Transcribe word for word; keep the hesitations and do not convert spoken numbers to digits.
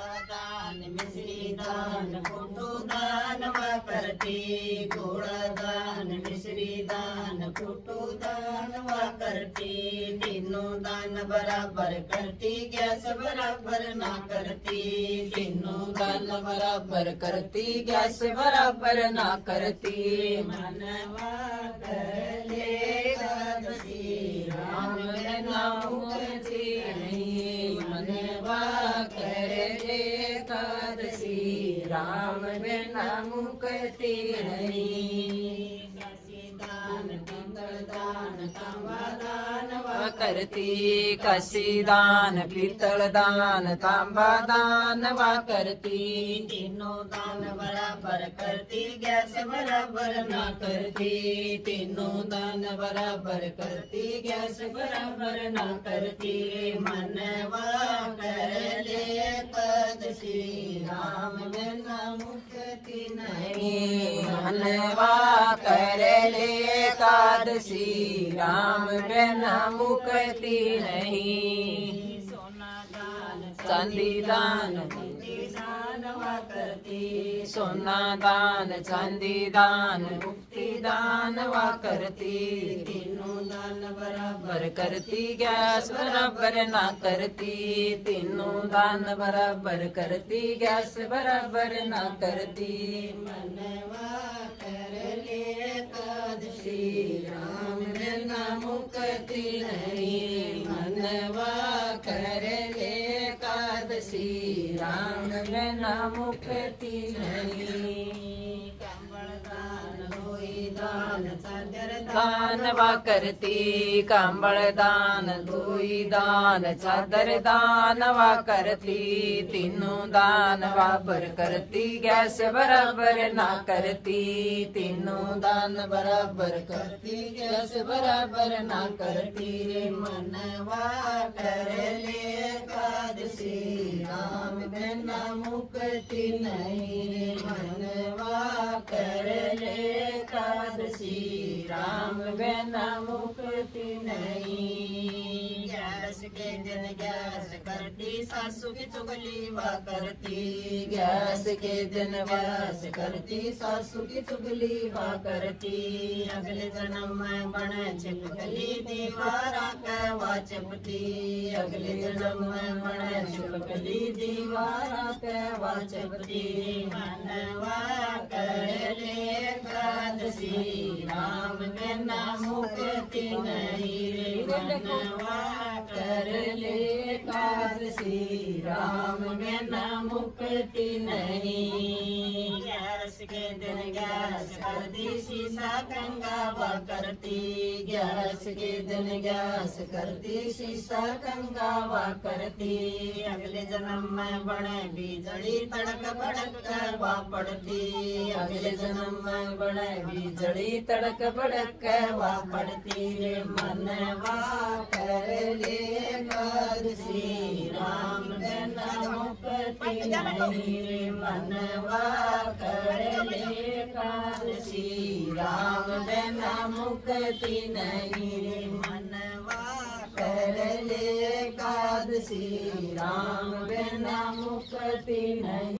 दान मिश्री दान फोटो दान वा करती गोड़ दान मिश्री दान फोटो दान वा करती तीनों दान बराबर करती गैस बराबर ना करती तीनों दान बराबर करती गैस बराबर ना करती मनवा कर ले एकादशी राम नाम करती नहीं मनवा कर ले एकादशी राम बिना मुक्ति नहीं दान पितल दान तांबा दान वा करती कसी दान पितल दान तांबा दान वा करती तीनों दान बराबर करती गैस बराबर ना करती तीनों दान बराबर करती गैस बराबर ना करती मनवा कर ले एकादशी राम बिना मुक्ति नहीं मनवा कर ले एकादशी राम बिना मुक्ति नहीं सोना दान चांदी दान दान वा करती सोना दान चांदी दान मुक्ति दान वा करती तीनों दान बराबर करती गैस बराबर ना करती तीनों दान बराबर करती गैस बराबर ना करती मनवा कर ले एकादशी राम बिना मुक्ति नहीं मनवा कर ले एकादशी राम बिना मुक्ति नहीं कंबल दान धोई दान चादर दान वा करती कंबल दान धोई दान चादर दान वा करती तीनों दान बराबर करती गैस बराबर ना करती तीनों दान बराबर करती गैस बराबर ना करती रे मनवा कर ले एकादशी राम बिना मुक्ति नहीं रे मनवा कर ले एकादशी राम बिना मुक्ति नहीं गैस के दिन गैस करती सासू की चुगली वा करती गैस के दिन गैस करती सासू की चुगली वा करती अगले जन्म में बने छिपकली दीवारा कहवा चपती अगले जन्म में बने छिपकली दीवारा कहवा चपती मनवा कर ले एकादशी राम बिना मुक्ति नहीं रे मनवा कर ले एकादशी राम बिना मुक्ति नहीं गैस के दिन गैस करती शीशा कंगा वा करती गैस के दिन गैस करती शीशा कंगा वा करती अगले जन्म में बने बिजली तड़क भड़क करवा पड़ती अगले जन्म में बने बिजली तड़क भड़क करवा पड़ती रे मनवा कर ले एकादशी राम बिना मुक्ति नहीं रे मनवा कर ले एकादशी राम बिना मुक्ति नहीं रे मनवा कर ले एकादशी राम बिना मुक्ति नहीं।